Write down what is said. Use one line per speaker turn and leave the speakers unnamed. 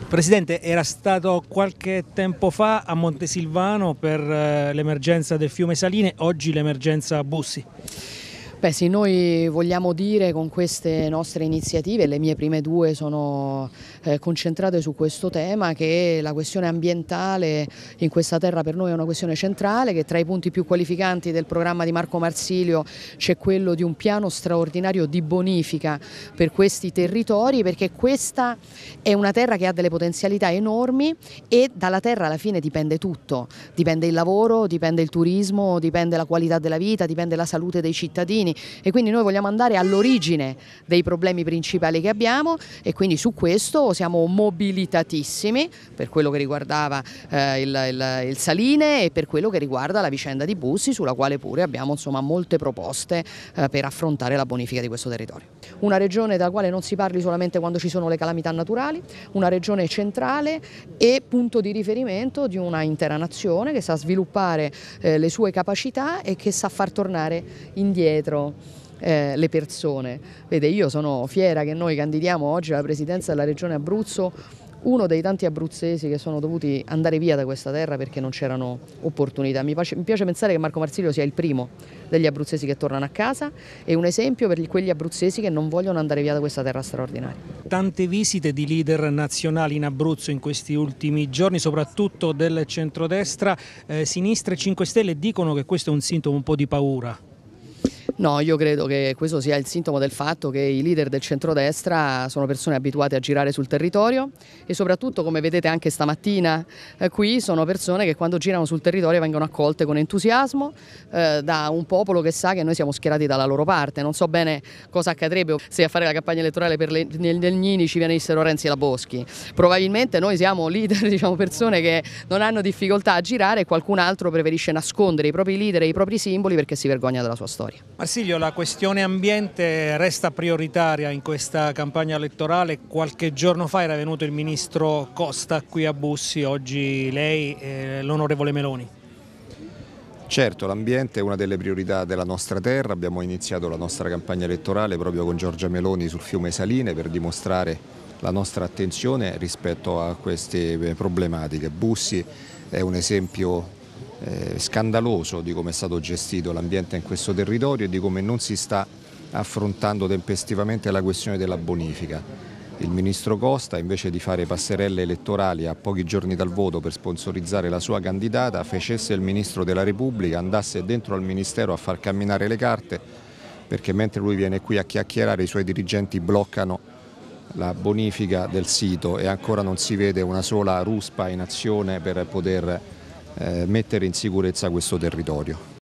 Presidente, era stato qualche tempo fa a Montesilvano per l'emergenza del fiume Saline, oggi l'emergenza Bussi.
Beh sì, noi vogliamo dire con queste nostre iniziative, le mie prime due sono concentrate su questo tema, che la questione ambientale in questa terra per noi è una questione centrale, che tra i punti più qualificanti del programma di Marco Marsilio c'è quello di un piano straordinario di bonifica per questi territori, perché questa è una terra che ha delle potenzialità enormi e dalla terra alla fine dipende tutto, dipende il lavoro, dipende il turismo, dipende la qualità della vita, dipende la salute dei cittadini. E quindi noi vogliamo andare all'origine dei problemi principali che abbiamo e quindi su questo siamo mobilitatissimi per quello che riguardava il Saline e per quello che riguarda la vicenda di Bussi, sulla quale pure abbiamo molte proposte per affrontare la bonifica di questo territorio. Una regione dalla quale non si parli solamente quando ci sono le calamità naturali, una regione centrale e punto di riferimento di una intera nazione che sa sviluppare le sue capacità e che sa far tornare indietro le persone. Vede, io sono fiera che noi candidiamo oggi alla presidenza della regione Abruzzo, uno dei tanti abruzzesi che sono dovuti andare via da questa terra perché non c'erano opportunità. Mi piace pensare che Marco Marsilio sia il primo degli abruzzesi che tornano a casa e un esempio per quegli abruzzesi che non vogliono andare via da questa terra straordinaria.
Tante visite di leader nazionali in Abruzzo in questi ultimi giorni, soprattutto del centrodestra, Sinistra e 5 Stelle dicono che questo è un sintomo un po' di paura.
No, io credo che questo sia il sintomo del fatto che i leader del centrodestra sono persone abituate a girare sul territorio e soprattutto, come vedete anche stamattina qui, sono persone che quando girano sul territorio vengono accolte con entusiasmo da un popolo che sa che noi siamo schierati dalla loro parte. Non so bene cosa accadrebbe se a fare la campagna elettorale per le Legnini ci venissero Renzi e la Boschi. Probabilmente noi siamo leader, persone che non hanno difficoltà a girare e qualcun altro preferisce nascondere i propri leader e i propri simboli perché si vergogna della sua storia.
Marsilio, la questione ambiente resta prioritaria in questa campagna elettorale. Qualche giorno fa era venuto il ministro Costa qui a Bussi, oggi lei e l'onorevole Meloni.
Certo, l'ambiente è una delle priorità della nostra terra, abbiamo iniziato la nostra campagna elettorale proprio con Giorgia Meloni sul fiume Saline per dimostrare la nostra attenzione rispetto a queste problematiche. Bussi è un esempio scandaloso di come è stato gestito l'ambiente in questo territorio e di come non si sta affrontando tempestivamente la questione della bonifica. Il ministro Costa, invece di fare passerelle elettorali a pochi giorni dal voto per sponsorizzare la sua candidata, facesse il ministro della Repubblica, andasse dentro al ministero a far camminare le carte, perché mentre lui viene qui a chiacchierare i suoi dirigenti bloccano la bonifica del sito e ancora non si vede una sola ruspa in azione per poter mettere in sicurezza questo territorio.